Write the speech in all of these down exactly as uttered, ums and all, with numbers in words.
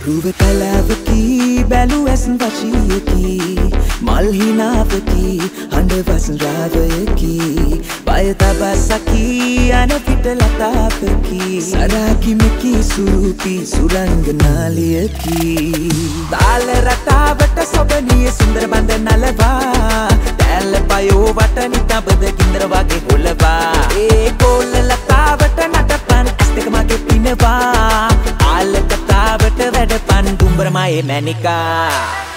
රුව කලාවකි බැලු ඇසන් වශීයකි මල් හිනාවකි හඬ වසන් රාවයකි බය තබසකි අන පිට ලතාවකි සරාකිමකි සුරූපී සුරංගනාලියකි තාල රටාවට සොබනිය සුන්දර බඳ නලවා දැල්ල පයෝ වට නිතබද ගින්දර වගේ හොලවා ඒ කොල්ල ලතාවට නටපන් ඇස් දෙක මගේ පිනවා ආල කතාවට වැඩපන් දුම්බරමයේ මැනිකා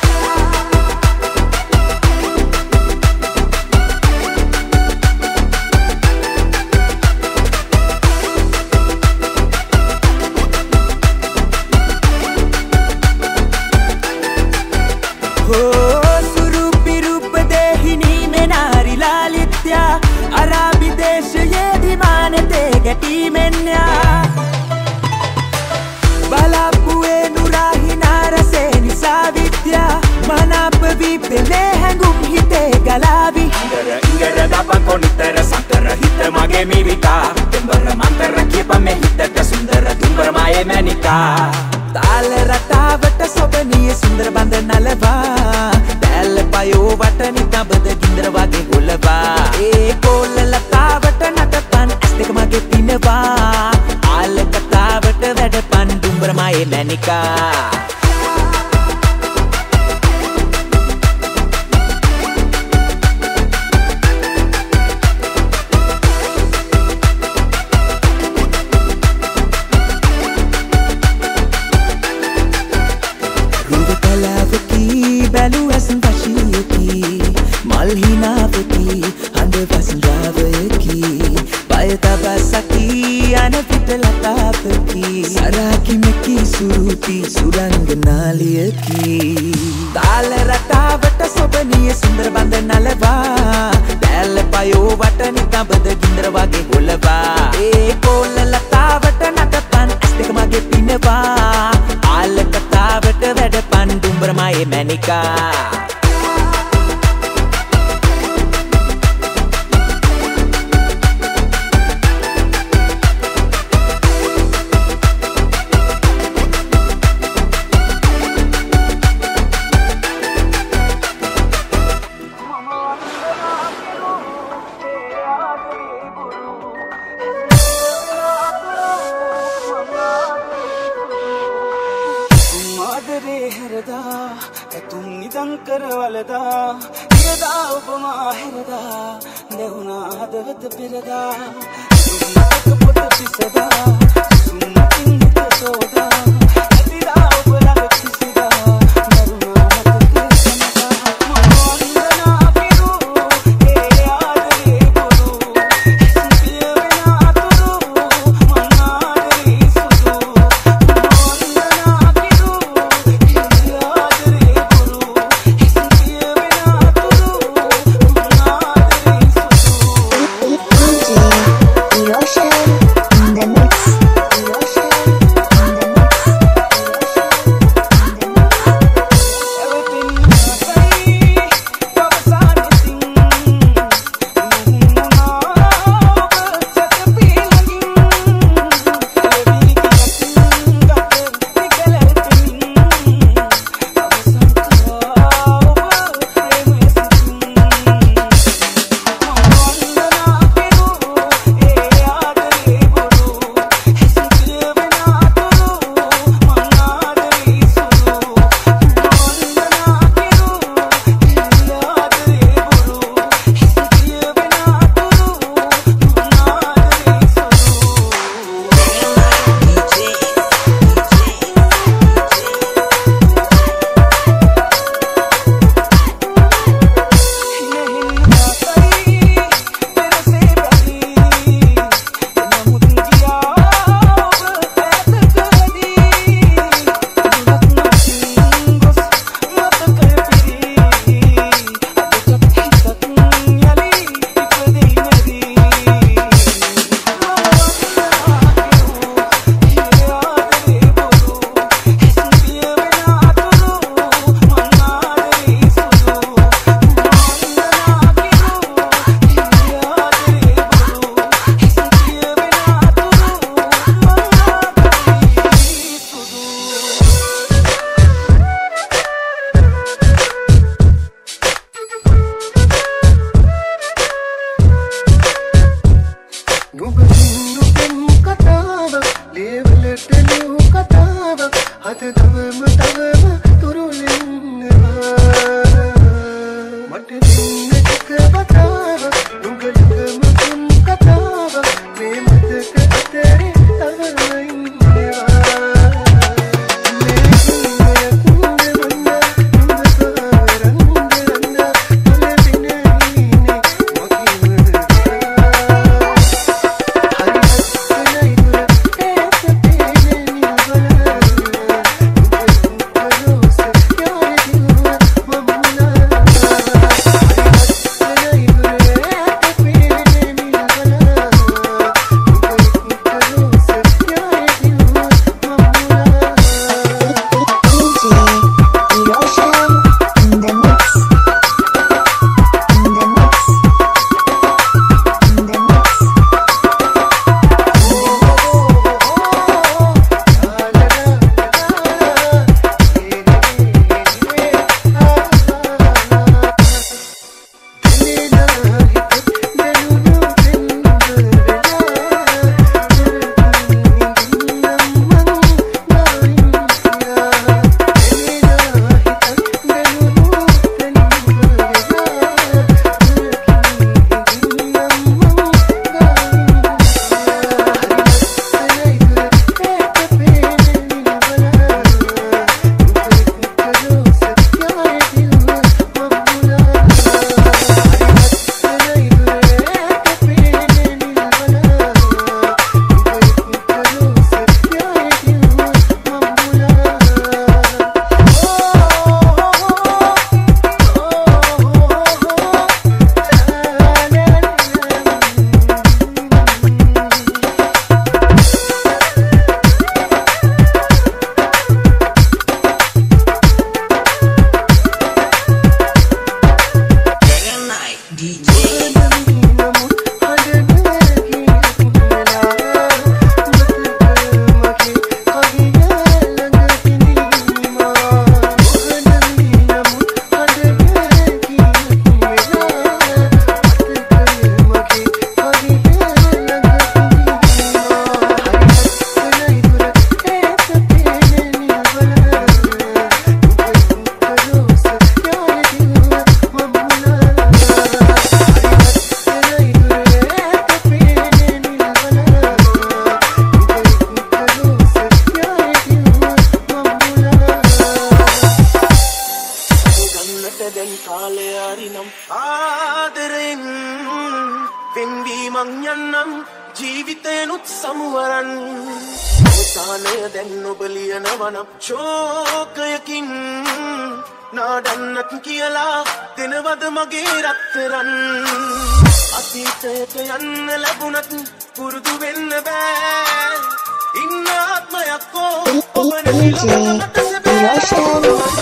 अराबी देश ये दीवाने ते गटी मेन्या बालापुए नुराही नारसे निसाविद्या मनाप विपले हंगुम हिते गलावी इंगर इंगर दापा कोनितर संकर हित मगे मिविका तुम्बर मंतर किप में हित सुंदर तुम्बर माये मैनिका ताल रटावट सोबनिय सुंदर बंद नलवा දැල්ල පයෝ වට නිතබද ගින්දර වගේ හොලවා ඒ කොල්ල ලතාවට නටපන් ඇස් දෙක මගේ පිනවා ආල කතාවට වැඩපන් දුම්බරමයේ මැනිකා බැලු ඇසන් වශීයකි මල් හිනාවකි හඬ වසන් රාවයකි බය තබසකි අන පිට ලතාවකි සරාකිමකි සුරූපී සුරංගනාලියකි තාල රටාවට සොබනිය සුන්දර බඳ නලවා දැල්ල පයෝ වට නිතබද ගින්දර වගේ හොලවා ඒ කොල්ල ලතාවට නටපන් ඇස් දෙක මගේ පිනවා ආල කතාවට වැඩපන් දුම්බරමයේ මැනිකා तुम निदंकर वलदा इरदा उपमा हिरदा देहुना दवत पिरदा तुम पुत पिसदा सुन पिंत सोदा दिदा उपला पिसदा मरुना मत कृष्णदा मोहनना पिरू ए याद रे गुरु सियवना तुरु मन्ना रे सुसु मोहनना पिरू Ocean in the mix. දැන් කාලය හරිනම් ආදරෙන් පෙන්වීමක් යන්නම් ජීවිතේනුත් සමුවරන් අවසානය දැන් ඔබ ලියනවනම් ශෝකයකින් නාඩන්නත් කියලා දෙනවද මගේ රත්තරන් අතීතයට යන්න ලැබුණත් පුරුදු වෙන්න බෑ ඉන්න ආත්මයක් ඔබ නැතිලොක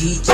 teacher.